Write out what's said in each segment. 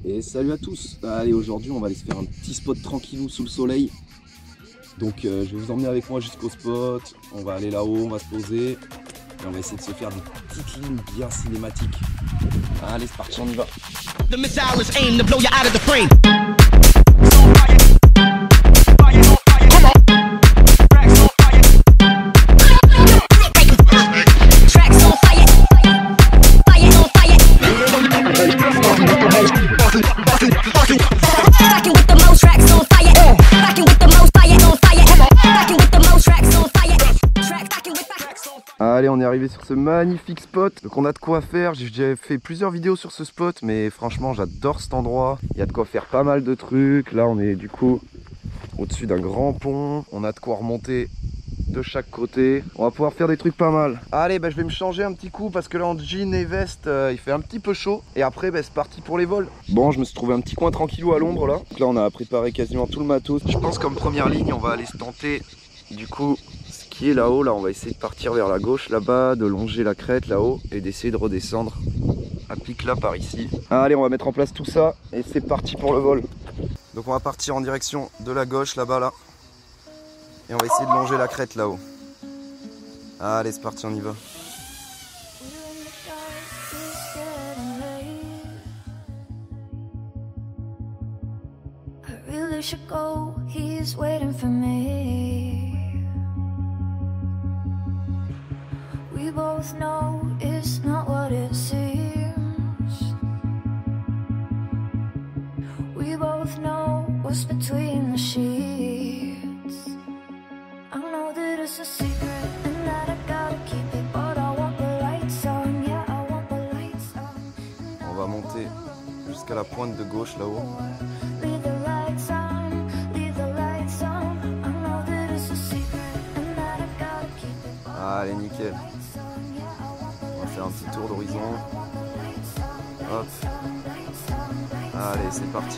Et salut à tous. Allez, aujourd'hui on va aller se faire un petit spot tranquillou sous le soleil. Donc je vais vous emmener avec moi jusqu'au spot. On va aller là-haut, on va se poser et on va essayer de se faire des petites lignes bien cinématiques. Allez, c'est parti, on y va. The missile is aimed to blow you out of the frame. Allez, on est arrivé sur ce magnifique spot, donc on a de quoi faire. J'ai fait plusieurs vidéos sur ce spot, mais franchement j'adore cet endroit. Il y a de quoi faire pas mal de trucs. Là on est du coup au-dessus d'un grand pont, on a de quoi remonter de chaque côté. On va pouvoir faire des trucs pas mal. Allez, je vais me changer un petit coup parce que là en jean et veste il fait un petit peu chaud. Et après c'est parti pour les vols. Bon, je me suis trouvé un petit coin tranquillou à l'ombre là. Donc là on a préparé quasiment tout le matos. Je pense qu'en première ligne on va aller se tenter du coup ce qui est là-haut. Là on va essayer de partir vers la gauche là-bas, de longer la crête là-haut et d'essayer de redescendre à pic là par ici. Allez, on va mettre en place tout ça et c'est parti pour le vol. Donc on va partir en direction de la gauche là-bas là. Et on va essayer de longer la crête là-haut. Allez, c'est parti, on y va. On va monter jusqu'à la pointe de gauche là-haut. Allez, nickel. On va faire un petit tour d'horizon. Hop. Allez, c'est parti.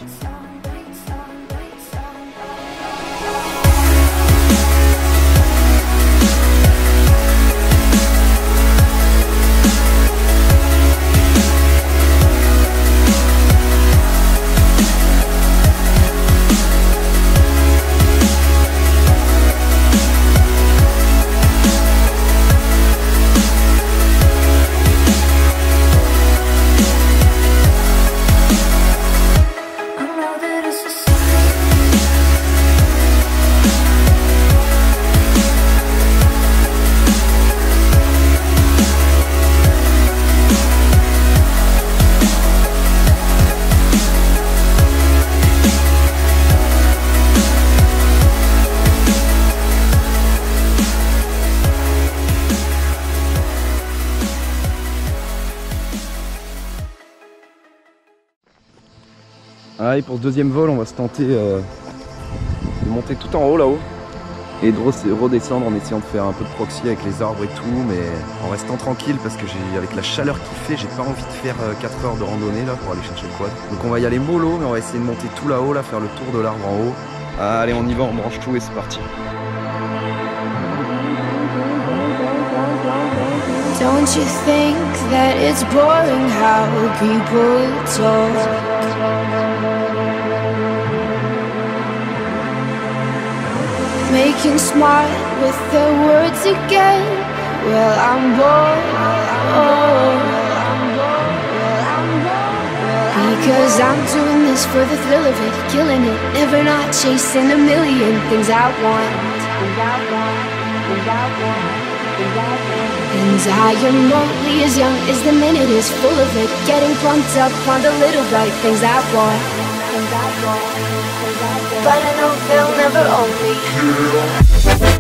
Allez, pour ce deuxième vol, on va se tenter de monter tout en haut là-haut et de redescendre en essayant de faire un peu de proxy avec les arbres et tout, mais en restant tranquille parce que avec la chaleur qu'il fait, j'ai pas envie de faire 4 heures de randonnée là pour aller chercher le quad. Donc on va y aller mollo, mais on va essayer de monter tout là-haut, là, faire le tour de l'arbre en haut. Allez, on y va, on branche tout et c'est parti. Don't you think that it's boring how people talk? Making smart with their words again. Well, I'm bored. Because I'm doing this for the thrill of it, killing it, never not chasing a million things I want. And I am only as young as the minute is full of it, getting pumped up on the little bright things I want. But I know they'll never own me.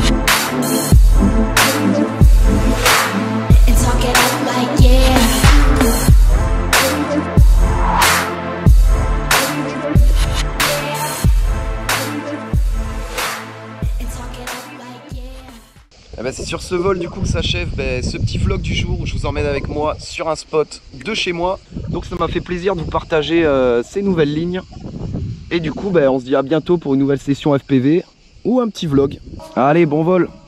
Talk it out like yeah. bah, c'est sur ce vol du coup que s'achève ce petit vlog du jour où je vous emmène avec moi sur un spot de chez moi. Donc ça m'a fait plaisir de vous partager ces nouvelles lignes. Et du coup on se dit à bientôt pour une nouvelle session FPV ou un petit vlog. Allez, bon vol!